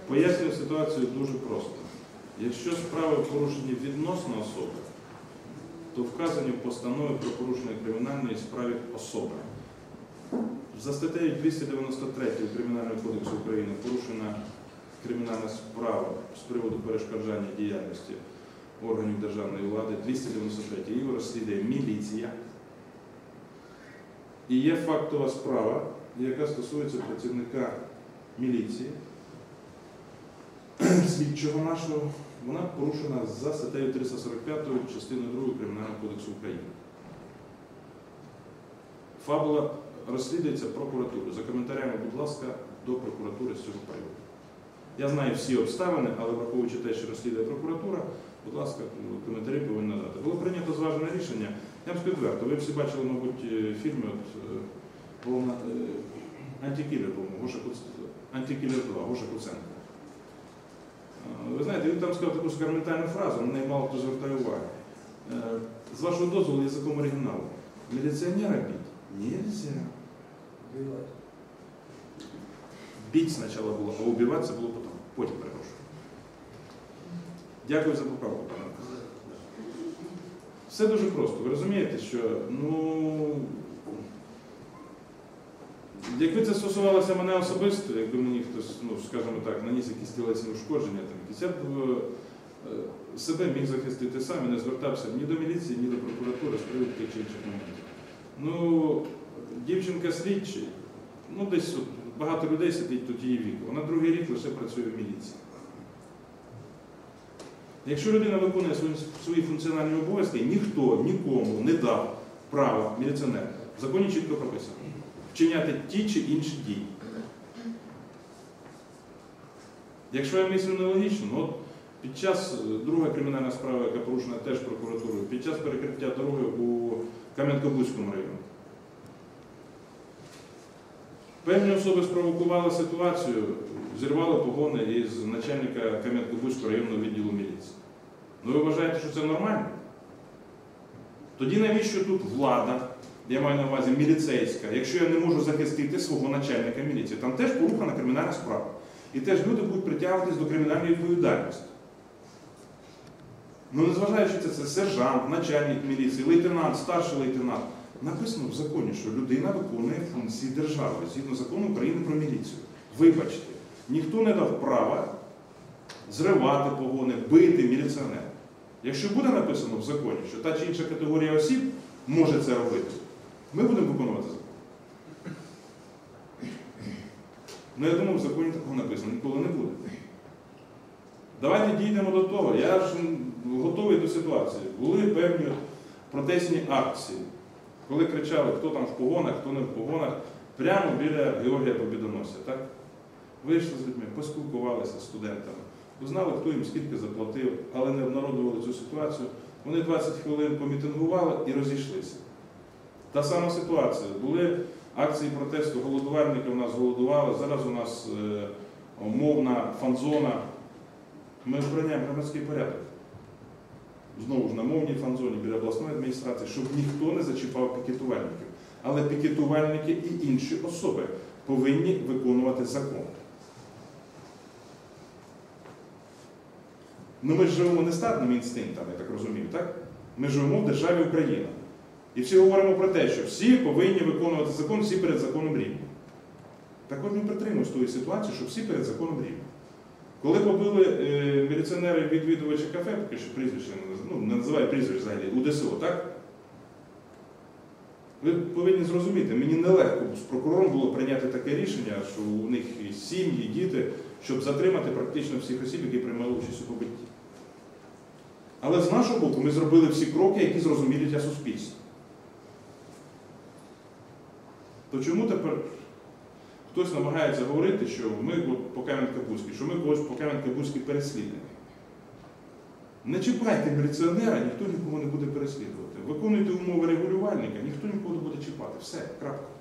Пояснюю ситуацію дуже просто. Якщо справи порушені відносно особи, то вказані в постанові про порушення кримінальної справи особи. За статтею 293 Кримінального кодексу України порушена кримінальна справа з приводу перешкоджання діяльності органів державної влади, 293 її розслідує міліція. І є фактова справа, яка стосується працівника міліції, слідчого нашого, вона порушена за статтею 345 частиною 2 Кримінального кодексу України. Фабула розслідується прокуратурою. За коментарями, будь ласка, до прокуратури з цього приводу. Я знаю всі обставини, але враховуючи те, що розслідує прокуратура, будь ласка, коментарі повинні надати. Було прийнято зважене рішення. Я вам скажу відверто, ви всі бачили, мабуть, фільми «Антикілер», «Антикілер 2», Гоша Куценко. Ви знаєте, він там сказав таку скарментальну фразу, на неї мало хто звертає увагу. З вашого дозволу, язиком оригіналу. Міліціонера бить нельзя. Бить спочатку було, а убиватися було потім. Потім, перепрошую. Дякую за поправку, пане. Все дуже просто. Ви розумієте, що, якби це стосувалося мене особисто, якби мені хтось, скажімо так, наніс якісь тілесні ушкодження, я б себе міг захистити сам і не звертався ні до міліції, ні до прокуратури з приводу тих чи інших моментів. Дівчинка слідчий, десь багато людей сидить тут її віку, вона другий рік лише працює в міліції. Якщо людина виконує свої функціональні обов'язки, ніхто нікому не дав права міліціонера. В законі чітко прописано. Вчиняти ті чи інші дії. Якщо я мислю нелогічно, під час друга кримінальна справа, яка порушена теж прокуратурою, під час перекриття дороги у Кам'янка-Бузькому районі, певні особи спровокували ситуацію, зірвали погони із начальника Кам'янка-Бузького районного відділу міліції. Ви вважаєте, що це нормально? Тоді навіщо тут влада, я маю на увазі міліцейська, якщо я не можу захистити свого начальника міліції? Там теж порушена кримінальна справа. І теж люди будуть притягуватись до кримінальної відповідальності. Незважаючи це сержант, начальник міліції, лейтенант, старший лейтенант. Написано в законі, що людина виконує функції держави, згідно закону України про міліцію. Вибачте, ніхто не дав права зривати погони, бити міліціонера. Якщо буде написано в законі, що та чи інша категорія осіб може це робити, ми будемо виконувати закон. Я думаю, в законі такого написано ніколи не буде. Давайте дійдемо до того. Я ж готовий до ситуації. Були певні протестні акції, коли кричали, хто там в погонах, хто не в погонах, прямо біля Георгія Побєдоносця. Так? Вийшли з людьми, поспілкувалися з студентами, узнали, хто їм скільки заплатив, але не обнародували цю ситуацію. Вони 20 хвилин помітингували і розійшлися. Та сама ситуація. Були акції протесту, голодувальники у нас голодували, зараз у нас мовна фан-зона. Ми охороняємо громадський порядок. Знову ж на мовній фан-зоні біля обласної адміністрації, щоб ніхто не зачіпав пікетувальників. Але пікетувальники і інші особи повинні виконувати закон. Ми ж живемо не статними інстинктами, я так розумію, так? Ми живемо в державі Україна. І всі говоримо про те, що всі повинні виконувати закон, всі перед законом рівні. Так от ми притримуємося тої ситуації, що всі перед законом рівні. Коли побили міліціонери відвідувачі кафе, поки що прізвище, не називаю прізвище взагалі, УДСО, так? Ви повинні зрозуміти, мені нелегко з прокурором було прийняти таке рішення, що у них і сім'ї, і діти, щоб затримати практично всіх осіб, які приймали участь у побитті. Але з нашого боку ми зробили всі кроки, які зрозумілі для суспільства. То чому тепер хтось намагається говорити, що ми по Кам'янка-Бузькій, що ми когось по Кам'янка-Бузькій переслідуємо? Не чіпайте міліціонера, ніхто нікого не буде переслідувати. Виконуйте умови регулювальника, ніхто нікого не буде чіпати. Все, крапка.